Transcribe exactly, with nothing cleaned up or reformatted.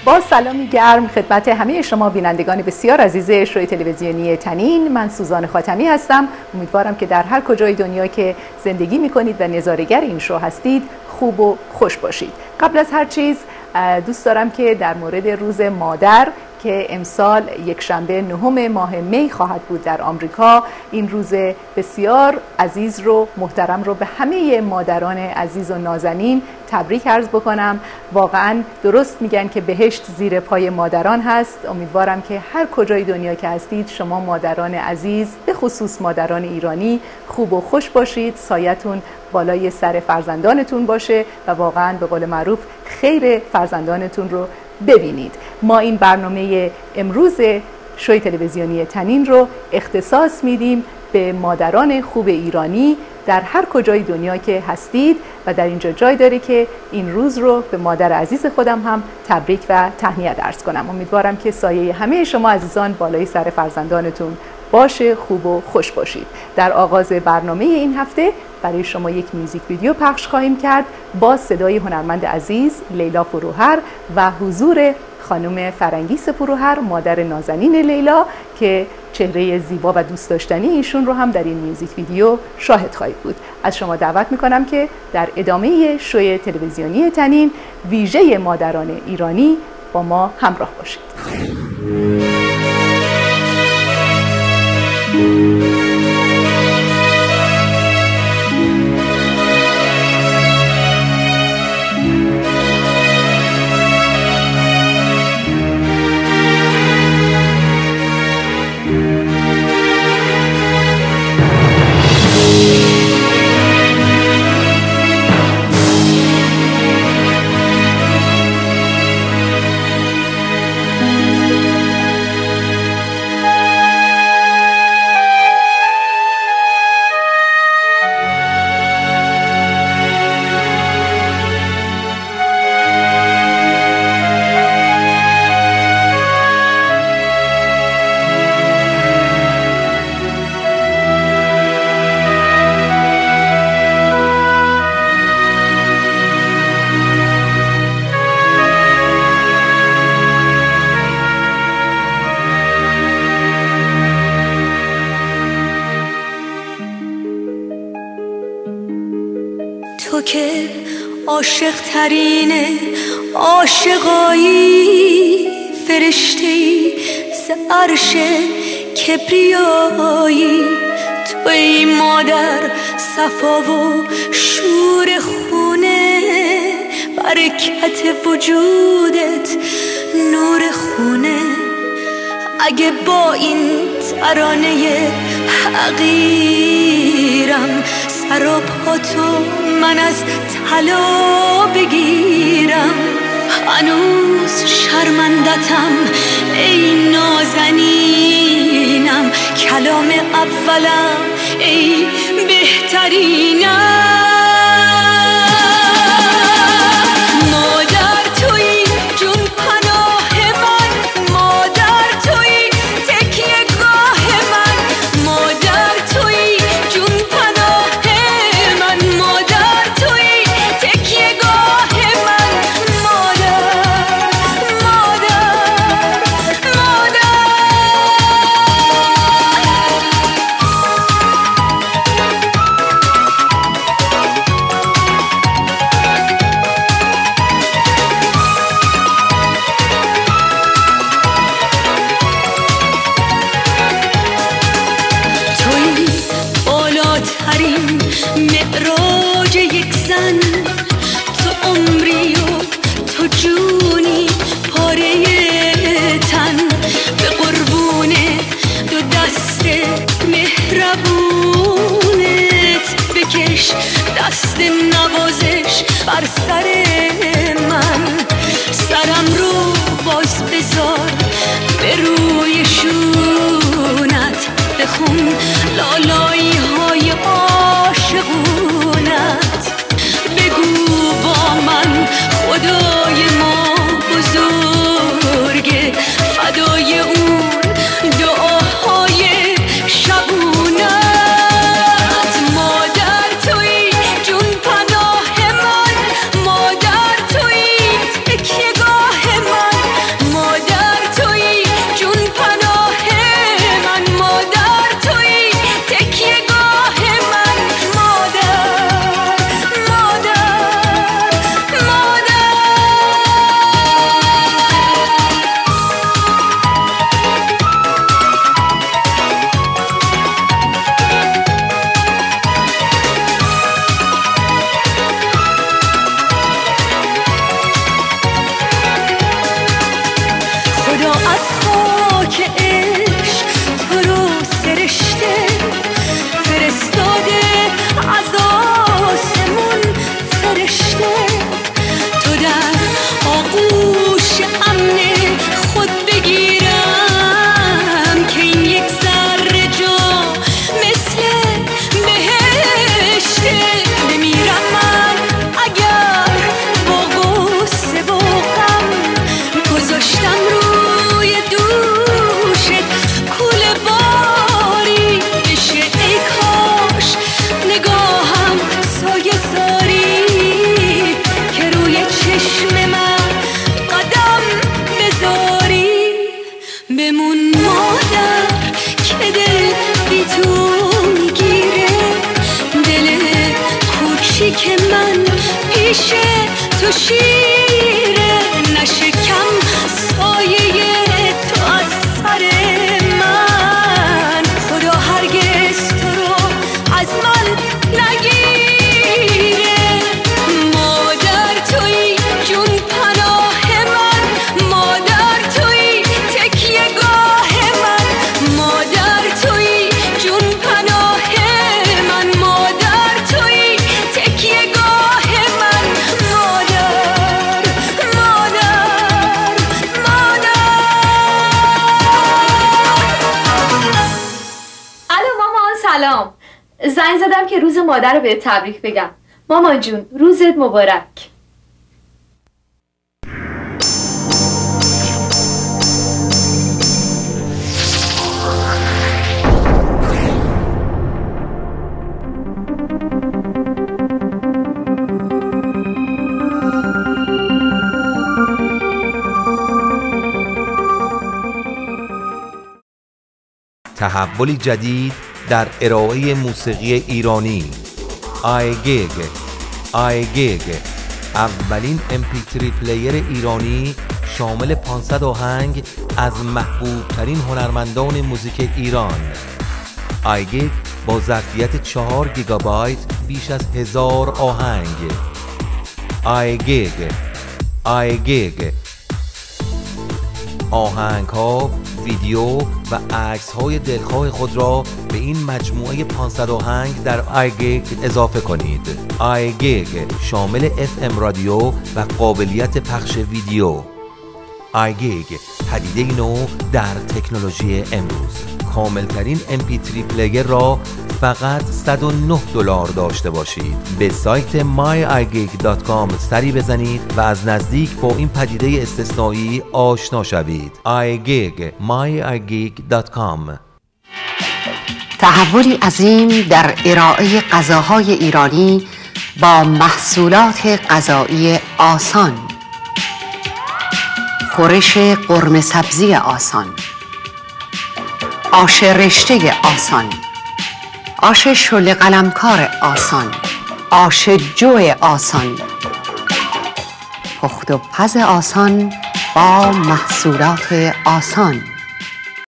با سلامی گرم خدمت همه شما بینندگان بسیار عزیز شوی تلویزیونی تنین، من سوزان خاتمی هستم. امیدوارم که در هر کجای دنیا که زندگی میکنید و نظاره‌گر این شو هستید خوب و خوش باشید. قبل از هر چیز دوست دارم که در مورد روز مادر که امسال یک شنبه نهم ماه می خواهد بود در آمریکا، این روز بسیار عزیز رو محترم رو به همه مادران عزیز و نازنین تبریک عرض بکنم. واقعا درست میگن که بهشت زیر پای مادران هست. امیدوارم که هر کجای دنیا که هستید شما مادران عزیز، به خصوص مادران ایرانی، خوب و خوش باشید، سایتون بالای سر فرزندانتون باشه و واقعا به قول معروف خیر فرزندانتون رو ببینید. ما این برنامه امروز شوی تلویزیونی تنین رو اختصاص میدیم به مادران خوب ایرانی در هر کجای دنیا که هستید و در اینجا جای داره که این روز رو به مادر عزیز خودم هم تبریک و تهنیت عرض کنم. امیدوارم که سایه همه شما عزیزان بالای سر فرزندانتون باشه، خوب و خوش باشید. در آغاز برنامه این هفته برای شما یک میوزیک ویدیو پخش خواهیم کرد با صدای هنرمند عزیز لیلا فروهر و حضور خانم فرنگیس فروهر، مادر نازنین لیلا، که چهره زیبا و دوست داشتنی ایشون رو هم در این میوزیک ویدیو شاهد خواهید بود. از شما دعوت میکنم که در ادامه شوی تلویزیونی تنین ویژه مادران ایرانی با ما همراه باشید. تو که عاشق ترین عاشقایی، فرشته‌ای ز عرش کبریایی، تو ای مادر صفا و شور خونه، برکت وجودت نور خونه. اگه با این ترانه حقیرم سر و پا تو من از طلا بگیرم، هنوز شرمندتم ای نازنینم، کلام اولم ای بهترینم. شمشیره نشکم سایه تو از سر من خدا هرگز تو رو از من نگیره مادر توی جون پناه من مادر توی تکیه گاه من مادر توی جون پناه من مادر توی تکیه گاه من مادر مادر مادر. الو مامان سلام، زنگ زدم که روز مادر رو بهت تبریک بگم. مامان جون روزت مبارک. تحولی جدید در ارائه موسیقی ایرانی. آیگیگ آیگیگ اولین ام پی تری پلیر ایرانی شامل پانصد آهنگ از محبوب ترین هنرمندان موزیک ایران. آیگیگ با ظرفیت چهار گیگابایت بیش از هزار آهنگ. آیگیگ آیگیگ آهنگ ها، ویدیو و عکس های دلخواه خود را به این مجموعه پانصد آهنگ در آیگیگ اضافه کنید. آیگیگ شامل اف ام رادیو و قابلیت پخش ویدیو. آیگیگ پدیده نو در تکنولوژی امروز. کاملترین ام پی تری پلیر را فقط صد و نه دلار داشته باشید. به سایت مای آی گیگ دات کام سری بزنید و از نزدیک با این پدیده استثنایی آشنا شوید. آیگیگ مای آی گیگ دات کام. تحولی عظیم در ارائه غذاهای ایرانی با محصولات غذایی آسان. خورش قرمه سبزی آسان، آش رشته آسان، آش شل قلمکار آسان، آش جو آسان، پخت و پز آسان با محصولات آسان.